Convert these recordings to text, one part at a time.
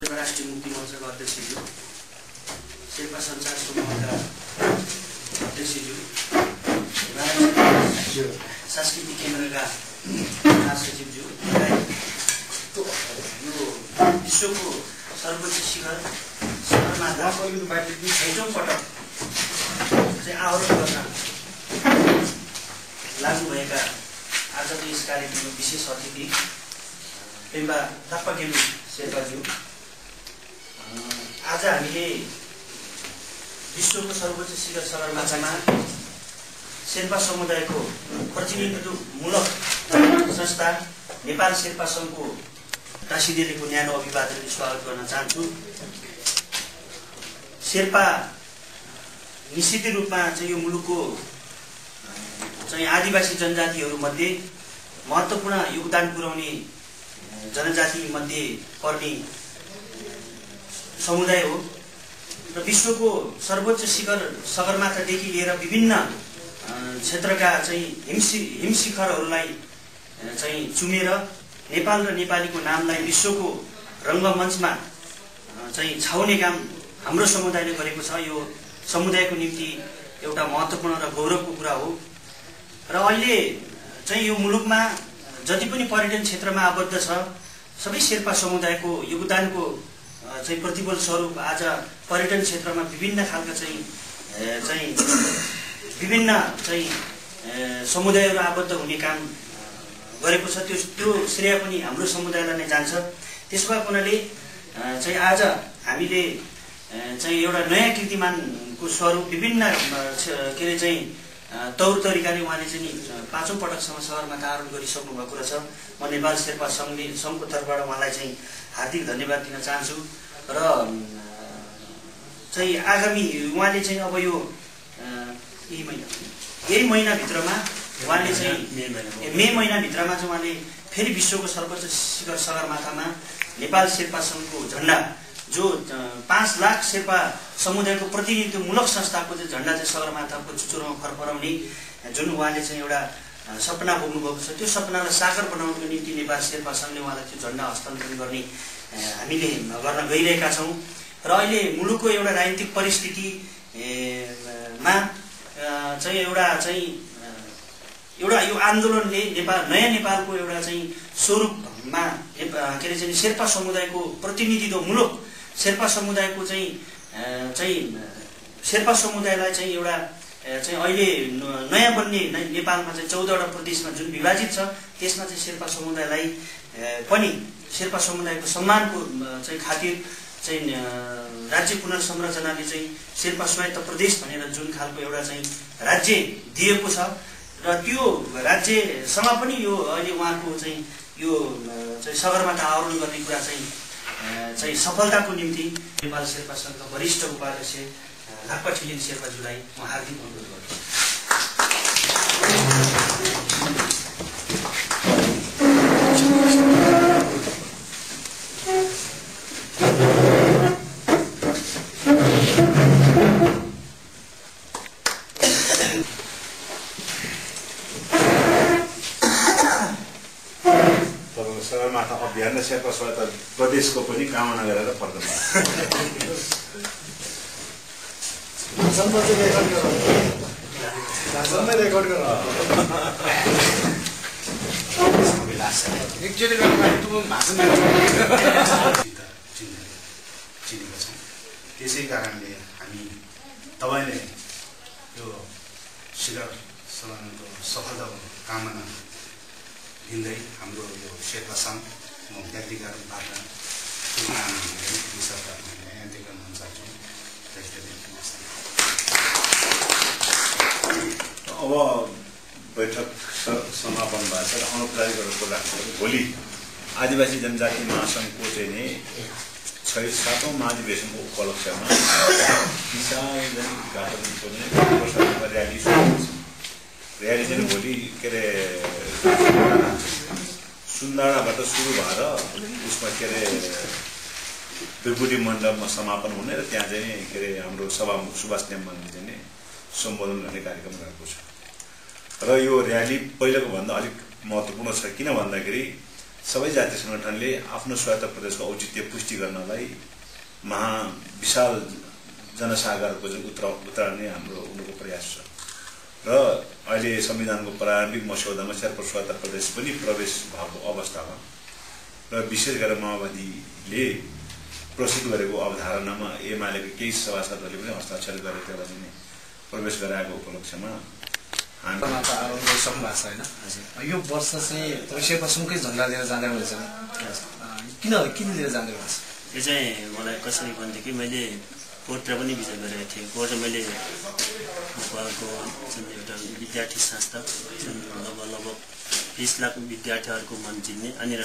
राष्ट्रिय मुक्ति मोर्चाका अध्यक्षज्यू, शेर्पा सञ्चार समूहका अध्यक्षज्यू, सांस्कृतिक केन्द्रका महासचिवज्यू, यो विश्वको सर्वोच्च शिखर सगरमाथा 6औं पटक चाहिँ आरोहण गर्न लाग्नुभएका आजको यस कार्यक्रमको विशेष अतिथि पेम्बा ताप्पागेलु शेर्पाज्यू, आज हामीले विश्वको सर्वोच्च शिखर सगरमाथामा शेर्पा समुदायको प्रतिनिधित्वमूलक संस्था नेपाल शेर्पा सङ्घको टाँसिदेलेको न्यानो अभिवादनले स्वागत गर्न चाहन्छु। शेर्पा निश्चित रूपमा चाहिँ यो मुलुकको चाहिँ आदिवासी जनजातिहरूमध्ये महत्त्वपूर्ण योगदान पुर्याउने जनजाति मध्ये पर्ने समुदाय हो र विश्वको सर्वोच्च शिखर सगरमाथादेखि लिएर विभिन्न क्षेत्रका चाहिँ हिमशिखरहरूलाई चाहिँ चुमेर नेपाल र नेपालीको नामलाई विश्वको रङ्गमञ्चमा चाहिँ छाउने काम हाम्रो समुदायले गरेको छ। यो समुदायको निम्ति एउटा महत्त्वपूर्ण र गौरवको कुरा हो र अहिले चाहिँ यो मुलुकमा जति पनि पर्यटन क्षेत्रमा आबद्ध छ सबै शेर्पा समुदायको योगदानको चाहिँ प्रतिफल स्वरूप आज पर्यटन क्षेत्रमा विभिन्न खालका चाहिँ विभिन्न चाहिँ समुदायहरू आबद्ध हुने काम गरेको छ। त्यो श्रेय पनि हाम्रो समुदायलाई नै जान्छ। त्यसो भएको हुनाले चाहिँ आज हामीले चाहिँ एउटा नयाँ कीर्तिमानको स्वरूप विभिन्न के अरे चाहिँ तौर तरिकाले उहाँले चाहिँ 5औं पटकसम्म सगरमाथा आरोहण गरिसक्नु भएको रहेछ। म नेपाल शेर्पा सङ्घको तर्फबाट उहाँलाई चाहिँ हार्दिक धन्यवाद दिन चाहन्छु र चाहिँ आगामी उहाँले चाहिँ अब यो यही महिनाभित्रमा उहाँले चाहिँ मे महिनाभित्रमा चाहिँ उहाँले फेरि विश्वको सर्वोच्च शिखर सगरमाथामा नेपाल शेर्पा सङ्घको झन्डा जो 5 लाख शेर्पा समुदायको प्रतिनिधित्वमूलक संस्थाको चाहिँ झन्डा चाहिँ सगरमाथाको चुचुरोमा फरफराउने जुन उहाँले चाहिँ एउटा सपना बोक्नुभएको छ, त्यो सपनालाई साकार बनाउनको निम्ति नेपाल शेर्पा सङ्घले उहाँलाई त्यो झन्डा हस्तान्तरण गर्ने हामीले गर्न गइरहेका छौँ। र अहिले मुलुकको एउटा राजनीतिक परिस्थितिमा चाहिँ एउटा यो आन्दोलनले नयाँ नेपालको एउटा चाहिँ स्वरूपमा के अरे चाहिँ शेर्पा समुदायको प्रतिनिधित्वमूलक शेर्पा समुदायको चाहिँ शेर्पा समुदायलाई चाहिँ एउटा चाहिँ अहिले नयाँ बन्ने नेपालमा चाहिँ 14वटा प्रदेशमा जुन विभाजित छ त्यसमा चाहिँ शेर्पा समुदायलाई पनि शेर्पा समुदायको सम्मानको चाहिँ खातिर चाहिँ राज्य पुनर्संरचनाले चाहिँ शेर्पा स्वायत्त प्रदेश भनेर जुन खालको एउटा चाहिँ राज्य दिएको छ र त्यो राज्यसँग पनि यो अहिले उहाँको चाहिँ यो चाहिँ सगरमाथा आरोहण गर्ने कुरा चाहिँ सफलताको निम्ति नेपाल शेर्पा सङ्घका वरिष्ठ उपाध्यक्ष लाक्पा छिलिङ शेर्पाज्यूलाई म हार्दिक अनुरोध गर्छु। सगरमाथा अभियान र शेर्पा स्वायत्त प्रदेशको पनि कामना गरेर फर्कनु चिनेका छौँ। त्यसै कारणले हामी तपाईँले यो शिखर सम्मेलनको सफलताको कामना लिँदै हाम्रो यो शेर्पा सङ्घ म व्यक्तिगत रूपबाट अन्त्य गर्न चाहन्छौँ। अब बैठक समापन भएको छ र अनौपचारिक कुरा भोलि आदिवासी जनजाति महासङ्घको चाहिँ नि 7औं महाधिवेशनको उपलक्ष्यमा विशाल र्याली र्याली चाहिँ भोलि के अरे सुन्दाडाबाट सुरु भएर उसमा के अरे त्रिपुटी मण्डपमा समापन हुने र त्यहाँ चाहिँ के अरे हाम्रो सभामुख सुभाष नेम्बाङले चाहिँ सम्बोधन गर्ने कार्यक्रम रहेको छ। र यो र्याली पहिलाको भन्दा अलिक महत्त्वपूर्ण छ, किन भन्दाखेरि सबै जातीय सङ्गठनले आफ्नो स्वायत्त प्रदेशको औचित्य पुष्टि गर्नलाई विशाल जनसागरको उतार्ने हाम्रो उनको प्रयास छ र अहिले संविधानको प्रारम्भिक मस्यौदामा शेर्पा स्वायत्त प्रदेश पनि प्रवेश भएको अवस्थामा र विशेष गरेर माओवादीले प्रस्तुत गरेको अवधारणामा एमालेको केही सभासदहरूले पनि हस्ताक्षर गरेर त्यसलाई चाहिँ प्रवेश गराएको उपलक्ष्यमा यो वर्ष चाहिँ शेर्पा सङ्घकै झन्डा लिएर जाँदै हुनेछ किन लिएर जाँदै हुनेछ? यो चाहिँ मलाई कसरी भनेदेखि मैले कोर्ट पनि विजय गरेको थिएँ। कोर्ट मैले उहाँको जुन एउटा विद्यार्थी संस्था जुन लगभग 20 लाख विद्यार्थीहरूको मन जित्ने अनिरा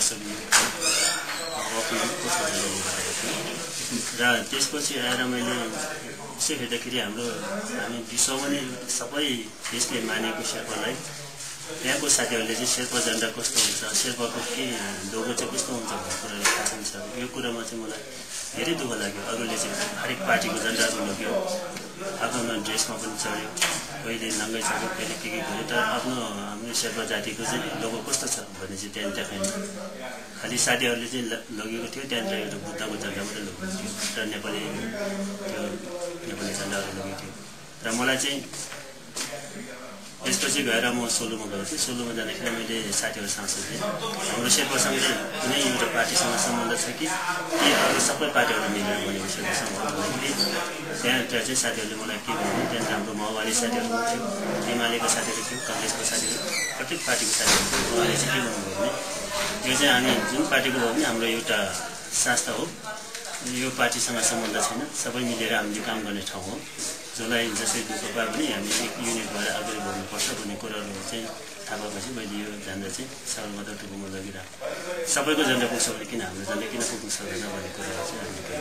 र त्यसपछि आएर मैले यसो हेर्दाखेरि हामी विश्वमा नै सबै देशले मानेको शेर्पालाई यहाँको साथीहरूले चाहिँ शेर्पा झन्डा कस्तो हुन्छ, शेर्पाको के लोगो चाहिँ कस्तो हुन्छ भन्ने कुराले थाहा छैन सर। यो कुरामा चाहिँ मलाई धेरै दुःख लाग्यो। अरूले चाहिँ हरेक पार्टीको झन्डाहरू लग्यो, आफ्नो ड्रेसमा पनि चढ्यो, कहिले नङ्गै चढ्यो, कहिले के गर्यो, तर हाम्रो शेर्पा जातिको चाहिँ लोगो कस्तो छ भन्ने चाहिँ त्यहाँ देखाएन। खालि साथीहरूले चाहिँ लगेको थियो, त्यहाँनिर एउटा बुद्धको झन्डा मात्रै लगेको थियो र नेपाली झन्डाहरू लगेको थियो। र मलाई चाहिँ त्यसपछि गएर म सोलुमा गएको थिएँ। सोलुमा जाँदाखेरि मैले साथीहरूसँग सोधेँ हाम्रो शेर्पासँग चाहिँ कुनै एउटा पार्टीसँग सम्बन्ध छ कि अरू सबै पार्टीहरू मिलेर भनेको शेर्पासँग हो भन्दाखेरि त्यहाँतिर चाहिँ साथीहरूले मलाई के भन्यो, त्यहाँनिर हाम्रो माओवादी साथीहरू थियो, एमालेको साथीहरू थियो, कङ्ग्रेसको साथीहरू, प्रत्येक पार्टीको साथीहरू थियो। उहाँले चाहिँ के भन्नुभयो भने यो चाहिँ हामी जुन पार्टीको हो भने हाम्रो एउटा संस्था हो, यो पार्टीसँग सम्बन्ध छैन, सबै मिलेर हामीले काम गर्ने ठाउँ हो, जसलाई जसै दुःख पाए पनि हामी एक युनिट भएर अगाडि बढ्नुपर्छ भन्ने कुराहरू चाहिँ थाहा पाएपछि मैले यो झन्डा चाहिँ सगरमाथा टुकुमा लगिरहेको। सबैको झन्डा पुग्छ भने किन हाम्रो झन्डा किन पुग्नु सक्दैन भन्ने कुराहरू चाहिँ हामीले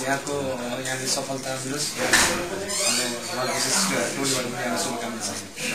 यहाँले सफलता मिलोस्, टोलीबाट पनि शुभकामना छ।